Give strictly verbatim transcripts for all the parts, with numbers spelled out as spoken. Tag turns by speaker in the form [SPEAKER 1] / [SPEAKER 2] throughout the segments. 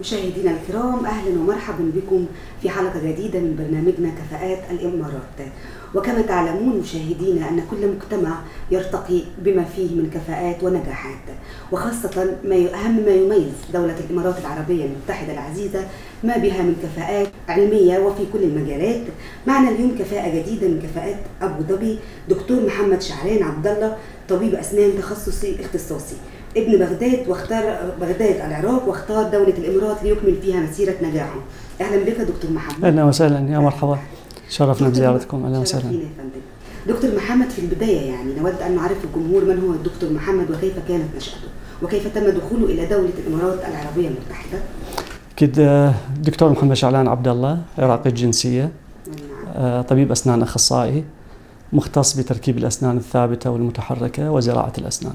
[SPEAKER 1] مشاهدينا الكرام، أهلا ومرحبا بكم في حلقة جديدة من برنامجنا كفاءات الإمارات. وكما تعلمون مشاهدينا أن كل مجتمع يرتقي بما فيه من كفاءات ونجاحات، وخاصة ما أهم ما يميز دولة الإمارات العربية المتحدة العزيزة ما بها من كفاءات علمية وفي كل المجالات. معنا اليوم كفاءة جديدة من كفاءات أبو ظبي، دكتور محمد شعران عبد الله، طبيب أسنان تخصصي اختصاصي، ابن بغداد واختار بغداد العراق واختار دولة الإمارات ليكمل فيها مسيرة نجاحه. أهلا بك دكتور محمد.
[SPEAKER 2] أهلا وسهلا، يا مرحبا، شرفنا بزيارتكم. أهلا وسهلا.
[SPEAKER 1] دكتور محمد، في البداية يعني نود أن نعرف الجمهور من هو الدكتور محمد وكيف كانت نشأته وكيف تم دخوله إلى دولة الإمارات العربية المتحدة.
[SPEAKER 2] أكيد. الدكتور محمد شعران عبد الله، عراقي الجنسية، طبيب أسنان أخصائي مختص بتركيب الأسنان الثابتة والمتحركة وزراعة الأسنان.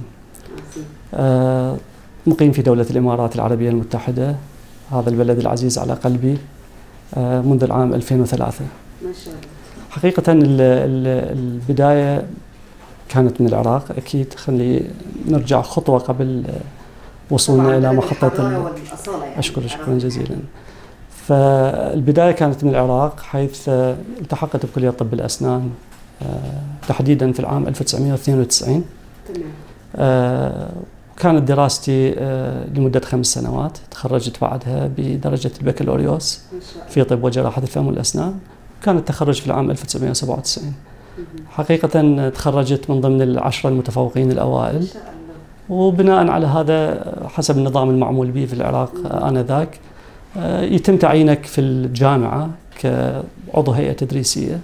[SPEAKER 2] مقيم في دولة الإمارات العربية المتحدة، هذا البلد العزيز على قلبي، منذ العام ألفين وثلاثة.
[SPEAKER 1] ما شاء الله.
[SPEAKER 2] حقيقة البداية كانت من العراق، أكيد. خلي نرجع خطوة قبل وصولنا إلى محطة
[SPEAKER 1] يعني.
[SPEAKER 2] أشكر شكرا جزيلا. فالبداية كانت من العراق، حيث التحقت بكلية طب الأسنان تحديدا في العام ألف وتسعمئة واثنين وتسعين. تمام. كانت دراستي لمدة خمس سنوات، تخرجت بعدها بدرجة البكالوريوس في طب وجراحة الفم والأسنان. كان التخرج في العام ألف وتسعمئة وسبعة وتسعين. حقيقة تخرجت من ضمن العشرة المتفوقين الأوائل، وبناء على هذا حسب النظام المعمول به في العراق آنذاك يتم تعيينك في الجامعة كعضو هيئة تدريسية،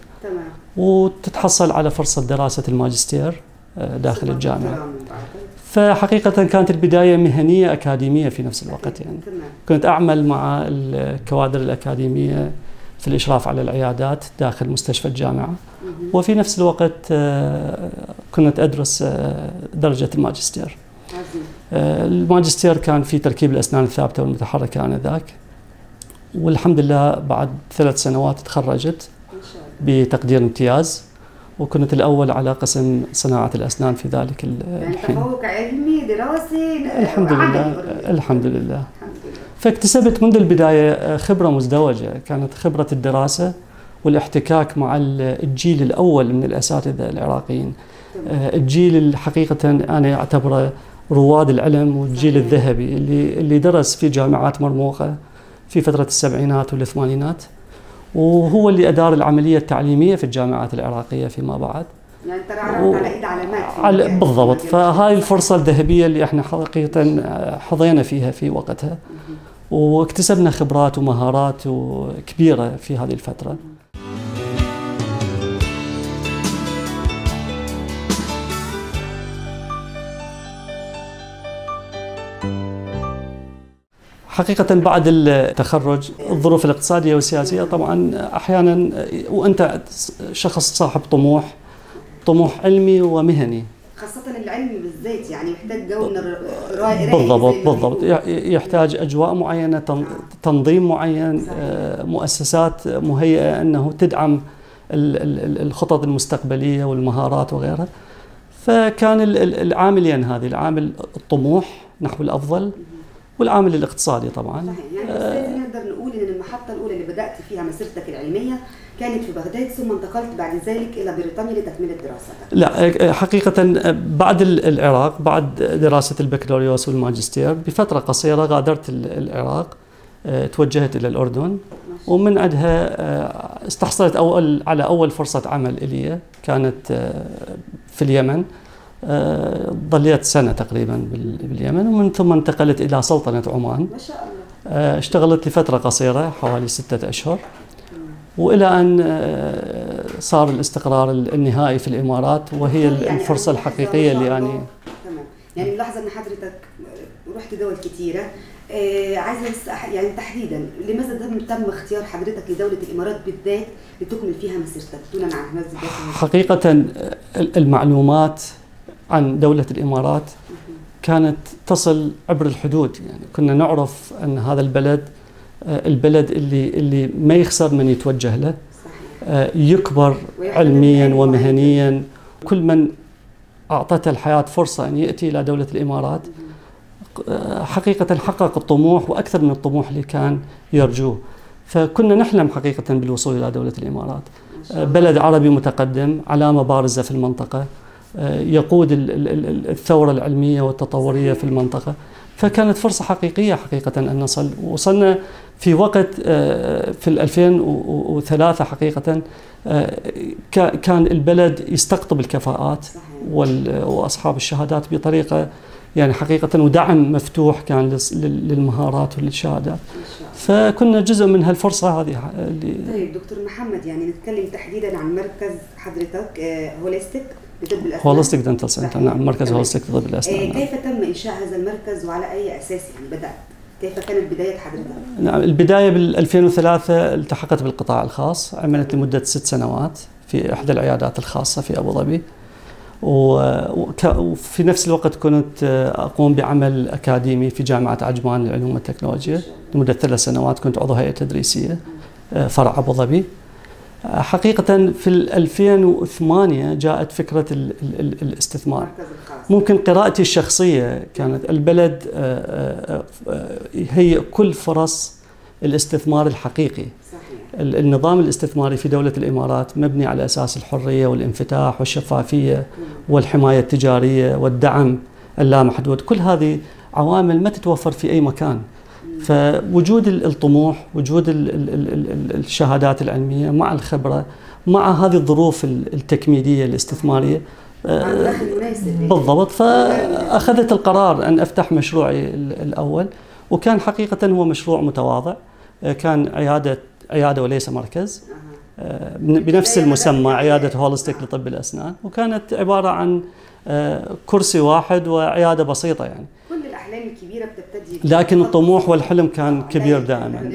[SPEAKER 2] وتتحصل على فرصة دراسة الماجستير داخل الجامعة. فحقيقة كانت البداية مهنية أكاديمية في نفس الوقت، يعني كنت أعمل مع الكوادر الأكاديمية في الإشراف على العيادات داخل مستشفى الجامعة، وفي نفس الوقت كنت أدرس درجة الماجستير. الماجستير كان في تركيب الأسنان الثابتة والمتحركة آنذاك، والحمد لله بعد ثلاث سنوات تخرجت بتقدير امتياز، وكنت الأول على قسم صناعة الأسنان في ذلك الحين.
[SPEAKER 1] يعني تفوق علمي دراسي
[SPEAKER 2] الحمد لله. الحمد لله. فاكتسبت منذ البداية خبرة مزدوجة، كانت خبرة الدراسة والاحتكاك مع الجيل الأول من الأساتذة العراقيين، الجيل الحقيقة أنا أعتبره رواد العلم، والجيل الذهبي اللي اللي درس في جامعات مرموقة في فترة السبعينات والثمانينات، وهو اللي أدار العملية التعليمية في الجامعات العراقية فيما بعد.
[SPEAKER 1] يعني ترى عرفت على إيد علامات
[SPEAKER 2] على بالضبط. فهاي الفرصة الذهبية اللي احنا حقيقة حظينا فيها في وقتها، واكتسبنا خبرات ومهارات كبيرة في هذه الفترة. حقيقة بعد التخرج الظروف الاقتصادية والسياسية طبعا أحيانا، وأنت شخص صاحب طموح طموح علمي ومهني،
[SPEAKER 1] خاصة العلم بالذات يعني يحتاج جو من الرائع.
[SPEAKER 2] بالضبط بالضبط. يحتاج أجواء معينة، تنظيم معين، مؤسسات مهيئة أنه تدعم الخطط المستقبلية والمهارات وغيرها. فكان العاملين هذه، العامل الطموح نحو الأفضل والعامل الاقتصادي طبعا.
[SPEAKER 1] صحيح. يعني آه نقدر نقول ان المحطة الأولى اللي بدأت فيها مسيرتك العلمية كانت في بغداد، ثم انتقلت بعد ذلك إلى بريطانيا لتكملة دراستك.
[SPEAKER 2] لا، حقيقة بعد العراق، بعد دراسة البكالوريوس والماجستير بفترة قصيرة غادرت العراق، توجهت إلى الأردن، ومن عندها استحصلت أول على أول فرصة عمل إلي، كانت في اليمن. ظليت سنة تقريبا باليمن، ومن ثم انتقلت إلى سلطنة عمان.
[SPEAKER 1] ما شاء الله.
[SPEAKER 2] اشتغلت لفترة قصيرة حوالي ستة أشهر، وإلى أن صار الاستقرار النهائي في الإمارات، وهي
[SPEAKER 1] يعني
[SPEAKER 2] الفرصة الحقيقية اللي يعني.
[SPEAKER 1] تمام. يعني ملاحظة أن حضرتك رحت دول كثيرة، آه عايزة يعني تحديدا لماذا تم اختيار حضرتك لدولة الإمارات بالذات لتكمل فيها مسيرتك دونا عن هذا؟
[SPEAKER 2] حقيقة المعلومات عن دولة الإمارات كانت تصل عبر الحدود، يعني كنا نعرف أن هذا البلد البلد اللي اللي ما يخسر من يتوجه له، يكبر علميا ومهنيا. كل من أعطته الحياة فرصة أن يأتي إلى دولة الإمارات حقيقة حقق الطموح وأكثر من الطموح اللي كان يرجوه. فكنا نحلم حقيقة بالوصول إلى دولة الإمارات، بلد عربي متقدم، علامة بارزة في المنطقة، يقود الثورة العلمية والتطورية في المنطقة. فكانت فرصة حقيقية حقيقة أن نصل. وصلنا في وقت في ألفين وثلاثة حقيقة كان البلد يستقطب الكفاءات وأصحاب الشهادات بطريقة يعني حقيقة، ودعم مفتوح كان للمهارات وللشهادات. فكنا جزء من هالفرصة هذه.
[SPEAKER 1] طيب دكتور محمد، يعني نتكلم تحديدا عن مركز حضرتك هوليستيك لطب الأسنان.
[SPEAKER 2] هوليستيك دنتال سنتر، نعم، مركز هوليستيك لطب الأسنان.
[SPEAKER 1] كيف تم إنشاء هذا المركز وعلى أي أساس يعني بدأ؟ كيف كانت بداية حضرتك؟
[SPEAKER 2] نعم، البداية بال ألفين وثلاثة التحقت بالقطاع الخاص، عملت لمدة ست سنوات في إحدى العيادات الخاصة في أبو ظبي. وفي نفس الوقت كنت أقوم بعمل أكاديمي في جامعة عجمان للعلوم والتكنولوجيا لمدة ثلاث سنوات، كنت عضو هيئة تدريسية فرع أبو ظبي. حقيقة في ألفين وثمانية جاءت فكرة ال ال الاستثمار. ممكن قراءتي الشخصية كانت البلد هي كل فرص الاستثمار الحقيقي. النظام الاستثماري في دولة الإمارات مبني على أساس الحرية والانفتاح والشفافية والحماية التجارية والدعم اللامحدود. كل هذه عوامل ما تتوفر في أي مكان. فوجود الطموح، وجود الشهادات العلمية مع الخبرة مع هذه الظروف التكميلية الاستثمارية بالضبط، فأخذت القرار أن أفتح مشروعي الأول. وكان حقيقة هو مشروع متواضع، كان عيادة عيادة وليس مركز، بنفس المسمى، عيادة هوليستيك لطب الأسنان. وكانت عبارة عن كرسي واحد وعيادة بسيطة يعني.
[SPEAKER 1] كل الأحلام الكبيرة بتبتدي،
[SPEAKER 2] لكن الطموح والحلم كان كبير دائما.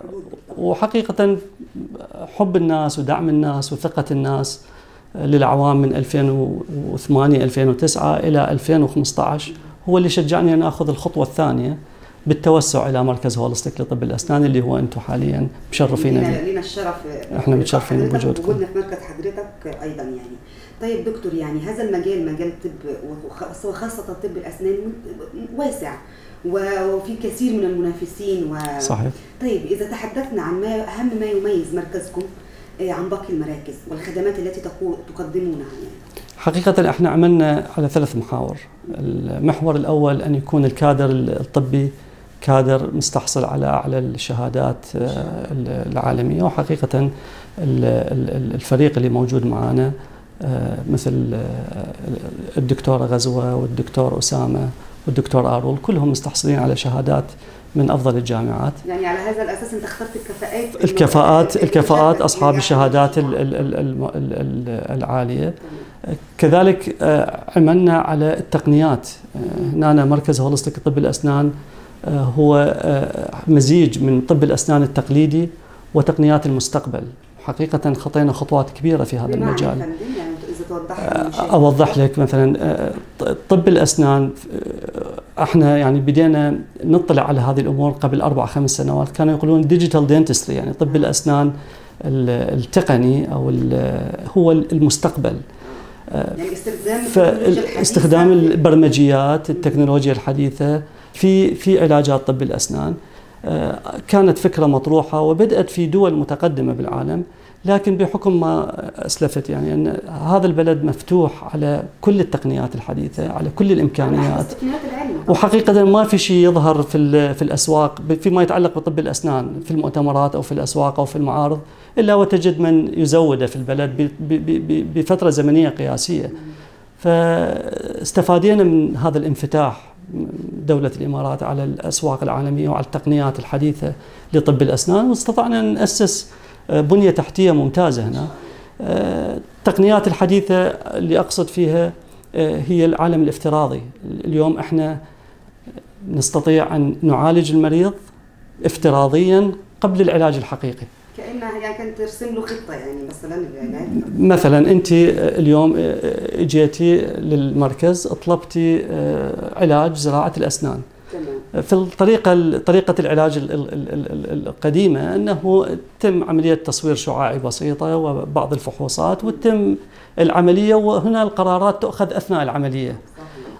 [SPEAKER 2] وحقيقة حب الناس ودعم الناس وثقة الناس للأعوام من ألفين وثمانية ألفين وتسعة إلى ألفين وخمسة عشر هو اللي شجعني أن أخذ الخطوة الثانية بالتوسع إلى مركز هوليستيك لطب الأسنان اللي هو أنتم حاليا مشرفين به.
[SPEAKER 1] لنا الشرف،
[SPEAKER 2] احنا متشرفين بوجودكم،
[SPEAKER 1] وجودنا في مركز حضرتك أيضا يعني. طيب دكتور، يعني هذا المجال، مجال الطب وخاصة طب الأسنان واسع وفي كثير من المنافسين و...
[SPEAKER 2] صحيح.
[SPEAKER 1] طيب إذا تحدثنا عن ما أهم ما يميز مركزكم عن باقي المراكز والخدمات التي تقدمونها يعني.
[SPEAKER 2] حقيقة احنا عملنا على ثلاث محاور. المحور الأول أن يكون الكادر الطبي كادر مستحصل على أعلى الشهادات العالمية. وحقيقة الفريق اللي موجود معنا مثل الدكتورة غزوة والدكتور أسامة والدكتور آرول كلهم مستحصلين على شهادات من أفضل الجامعات.
[SPEAKER 1] يعني على هذا الأساس أنت اخترت الكفاءات
[SPEAKER 2] الكفاءات الكفاءات أصحاب الشهادات العالية. كذلك عملنا على التقنيات. هنا مركز هوليستيك طب الأسنان هو مزيج من طب الأسنان التقليدي وتقنيات المستقبل. حقيقة خطينا خطوات كبيرة في هذا المجال. أوضح لك مثلا طب الأسنان، احنا يعني بدينا نطلع على هذه الأمور قبل أربع خمس سنوات. كانوا يقولون ديجيتال دينتستري، يعني طب الأسنان التقني أو هو المستقبل.
[SPEAKER 1] يعني استخدام
[SPEAKER 2] استخدام البرمجيات التكنولوجيا الحديثة في في علاجات طب الأسنان. كانت فكرة مطروحة وبدأت في دول متقدمة بالعالم، لكن بحكم ما أسلفت يعني أن هذا البلد مفتوح على كل التقنيات الحديثة، على كل الإمكانيات. وحقيقة ما في شيء يظهر في في الأسواق فيما يتعلق بطب الأسنان في المؤتمرات أو في الأسواق أو في المعارض إلا وتجد من يزوده في البلد بفترة زمنية قياسية. فاستفادينا من هذا الانفتاح دولة الإمارات على الأسواق العالمية وعلى التقنيات الحديثة لطب الأسنان، واستطعنا أن نأسس بنية تحتية ممتازة هنا. التقنيات الحديثة اللي أقصد فيها هي العالم الافتراضي. اليوم احنا نستطيع أن نعالج المريض افتراضيا قبل العلاج الحقيقي.
[SPEAKER 1] كأنها يعني كانت ترسم له خطة، يعني مثلا العلاج.
[SPEAKER 2] مثلا أنت اليوم اجيتي للمركز طلبتي علاج زراعة الأسنان. في الطريقة طريقة العلاج القديمة أنه تم عملية تصوير شعاعي بسيطة وبعض الفحوصات وتم العملية، وهنا القرارات تؤخذ أثناء العملية.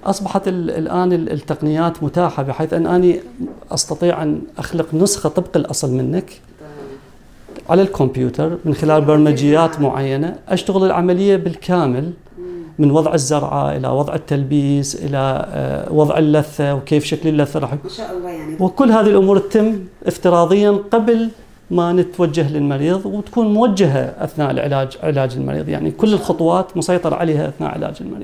[SPEAKER 2] أصبحت الآن التقنيات متاحة بحيث أن أنا أستطيع أن أخلق نسخة طبق الأصل منك على الكمبيوتر من خلال برمجيات معينة، أشتغل العملية بالكامل من وضع الزرعة إلى وضع التلبيس إلى وضع اللثة وكيف شكل اللثة راح
[SPEAKER 1] ما شاء الله يعني.
[SPEAKER 2] وكل هذه الأمور تتم افتراضيا قبل ما نتوجه للمريض، وتكون موجهة أثناء العلاج علاج المريض، يعني كل الخطوات مسيطر عليها أثناء علاج المريض.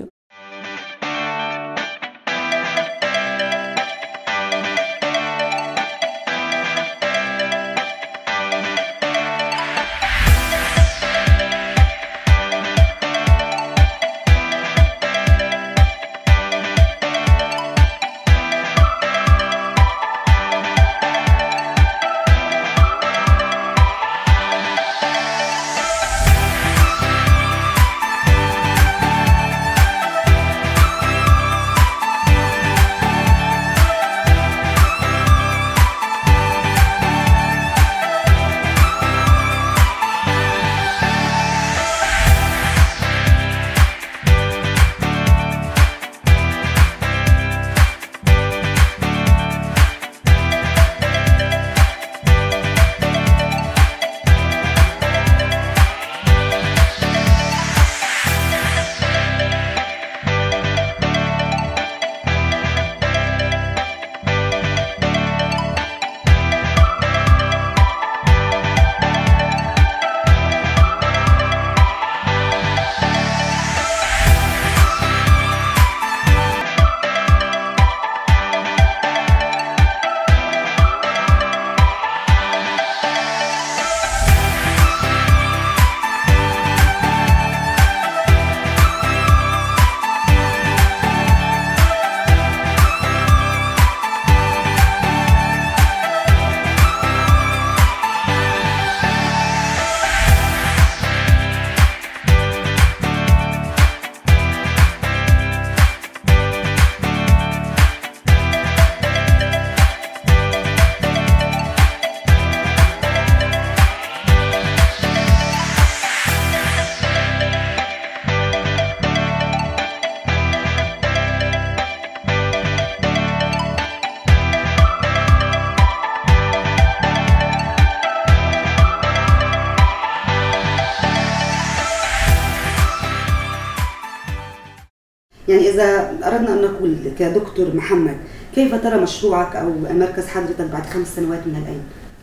[SPEAKER 1] يعني إذا أردنا أن نقول كدكتور محمد، كيف ترى مشروعك أو مركز حضرتك بعد خمس سنوات من الآن؟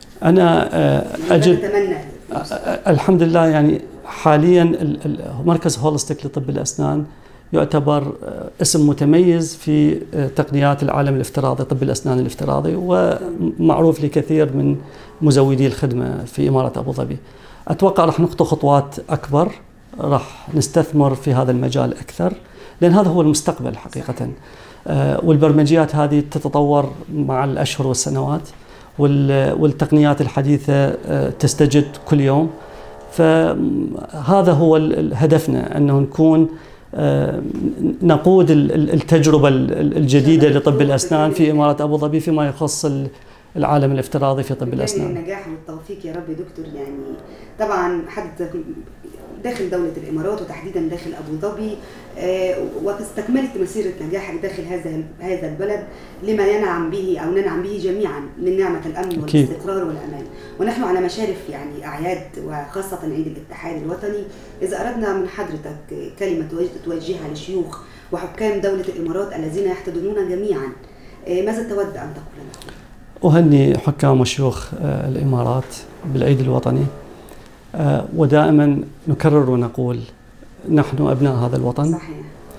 [SPEAKER 2] أنا أجد
[SPEAKER 1] أتمنى
[SPEAKER 2] الحمد لله، يعني حاليا مركز هولستيك لطب الأسنان يعتبر اسم متميز في تقنيات العالم الافتراضي، طب الأسنان الافتراضي، ومعروف لكثير من مزودي الخدمة في إمارة أبو ظبي. أتوقع راح نخطو خطوات أكبر، راح نستثمر في هذا المجال أكثر، لأن هذا هو المستقبل حقيقة. والبرمجيات هذه تتطور مع الأشهر والسنوات، والتقنيات الحديثة تستجد كل يوم. فهذا هو هدفنا، أنه نكون نقود التجربة الجديدة لطب الأسنان في إمارة أبو ظبي فيما يخص العالم الافتراضي في طب الأسنان.
[SPEAKER 1] النجاح والتوفيق يا رب دكتور. يعني طبعا حضرتك داخل دولة الإمارات وتحديدا داخل أبو ظبي، واستكملت مسيرة نجاحك داخخ هذا هذا البلد لما ينعم به أو ننعم به جميعا من نعمة الأمن والاستقرار والأمان. ونحن على مشارف يعني أعياد، وخاصة عيد الاتحاد الوطني. إذا أردنا من حضرتك كلمة توجهها لشيوخ وحكام دولة الإمارات الذين يحتضنون جميعا، ماذا تود أن تقول لهم؟
[SPEAKER 2] أهني حكام وشيوخ الإمارات بالعيد الوطني، ودائما نكرر ونقول نحن أبناء هذا الوطن.
[SPEAKER 1] صحيح.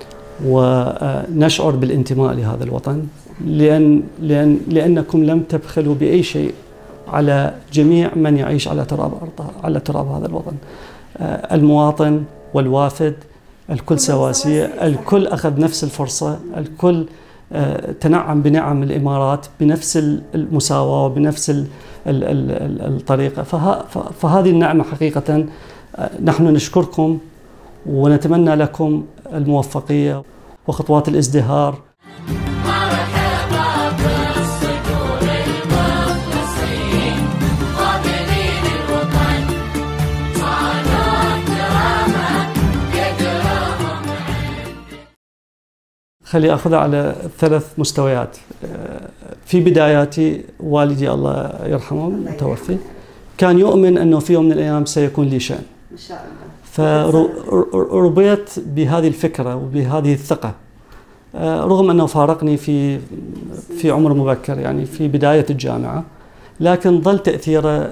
[SPEAKER 2] ونشعر بالانتماء لهذا الوطن، لأن لأن لأنكم لم تبخلوا بأي شيء على جميع من يعيش على تراب أرض على تراب هذا الوطن. المواطن والوافد الكل سواسية، الكل أخذ نفس الفرصة، الكل تنعم بنعم الإمارات بنفس المساواة وبنفس الطريقة. فهذه النعمة حقيقة نحن نشكركم ونتمنى لكم الموفقية وخطوات الازدهار. خلي أخذها على ثلاث مستويات. في بداياتي والدي الله يرحمه متوفي كان يؤمن أنه في يوم من الأيام سيكون لي شأن
[SPEAKER 1] ما شاء الله،
[SPEAKER 2] فربيت بهذه الفكرة وبهذه الثقة، رغم أنه فارقني في في عمر مبكر يعني في بداية الجامعة، لكن ظل تأثيره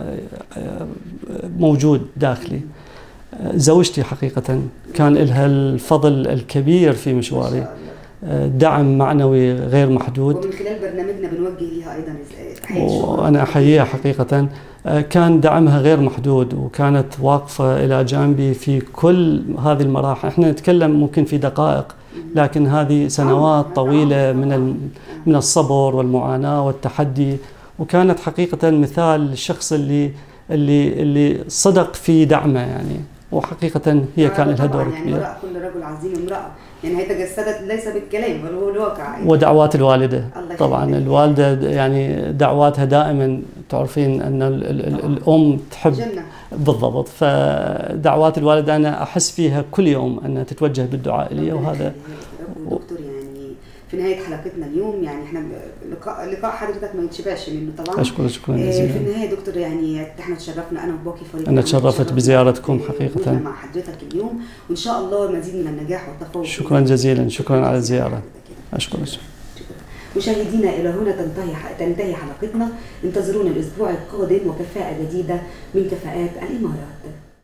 [SPEAKER 2] موجود داخلي. زوجتي حقيقة كان لها الفضل الكبير في مشواري، دعم معنوي غير محدود،
[SPEAKER 1] ومن خلال برنامجنا بنوجه لها أيضا
[SPEAKER 2] وأنا أحييها حقيقة. كان دعمها غير محدود وكانت واقفة إلى جانبي في كل هذه المراحل. احنا نتكلم ممكن في دقائق، لكن هذه سنوات طويلة من من الصبر والمعاناة والتحدي، وكانت حقيقة مثال للشخص اللي اللي اللي صدق في دعمه يعني، وحقيقة هي كان لها دور كبير.
[SPEAKER 1] يعني كل رجل عظيم امرأة، يعني هي تجسدت ليس بالكلام بل هو الواقع يعني.
[SPEAKER 2] ودعوات الوالدة طبعا، الوالدة يعني دعواتها دائما، تعرفين أن الأم تحب
[SPEAKER 1] جنة.
[SPEAKER 2] بالضبط، فدعوات الوالدة أنا أحس فيها كل يوم أنها تتوجه بالدعاء لي. وهذا
[SPEAKER 1] دكتور يعني في نهاية حلقتنا اليوم، يعني احنا لقاء لقاء حضرتك ما يتشبعش منه طبعا.
[SPEAKER 2] أشكر شكرا جزيلا.
[SPEAKER 1] في النهاية دكتور يعني احنا تشرفنا أنا وباقي فريق،
[SPEAKER 2] أنا تشرفت بزيارتكم حقيقة
[SPEAKER 1] مع حضرتك اليوم، وإن شاء الله مزيد من النجاح والتفوق.
[SPEAKER 2] شكرا جزيلا، شكرا على الزيارة. أشكرك.
[SPEAKER 1] مشاهدينا إلى هنا تنتهي تنتهي حلقتنا، انتظرونا الأسبوع القادم وكفاءة جديدة من كفاءات الإمارات.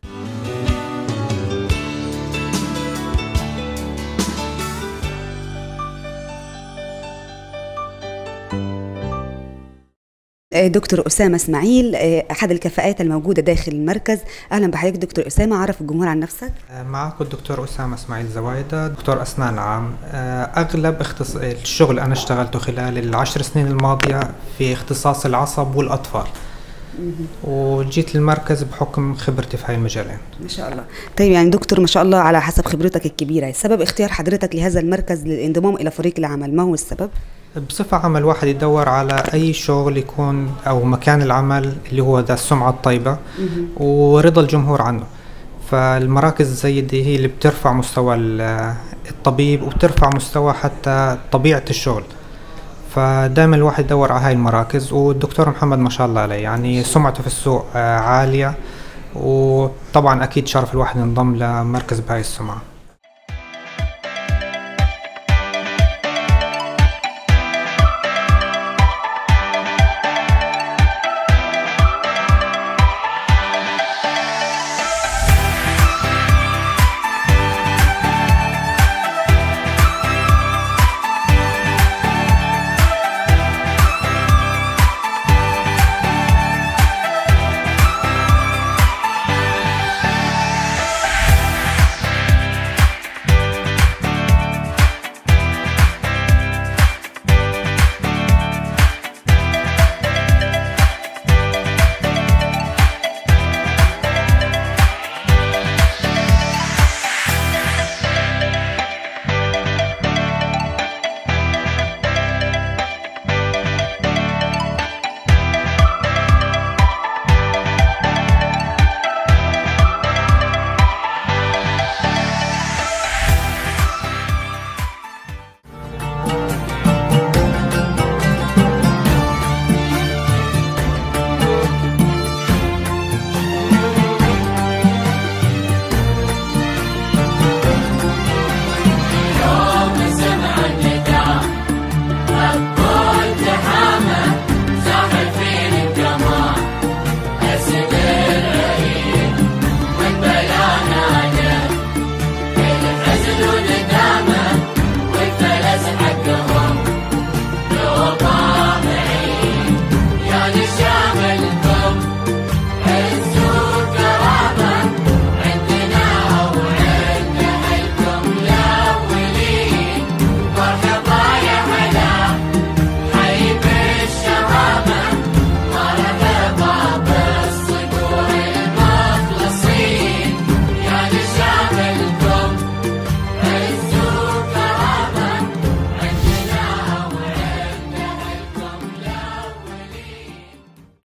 [SPEAKER 1] دكتور أسامة إسماعيل، أحد الكفاءات الموجودة داخل المركز. أهلا بحضرتك دكتور أسامة، عرف الجمهور عن نفسك.
[SPEAKER 3] معكم الدكتور أسامة إسماعيل زوايدة، دكتور أسنان عام. أغلب اختص... الشغل أنا اشتغلته خلال العشر سنين الماضية في اختصاص العصب والأطفال، وجيت للمركز بحكم خبرتي في هاي المجالين.
[SPEAKER 1] ما شاء الله. طيب يعني دكتور ما شاء الله على حسب خبرتك الكبيرة، سبب اختيار حضرتك لهذا المركز للانضمام إلى فريق العمل ما هو السبب؟
[SPEAKER 3] بصفة عامة الواحد يدور على أي شغل يكون أو مكان العمل اللي هو ذا السمعة الطيبة ورضا الجمهور عنه. فالمراكز زي دي هي اللي بترفع مستوى الطبيب وبترفع مستوى حتى طبيعة الشغل، فدائما الواحد يدور على هاي المراكز. والدكتور محمد ما شاء الله عليه يعني سمعته في السوق عالية، وطبعا أكيد شرف الواحد ينضم لمركز بهاي السمعة.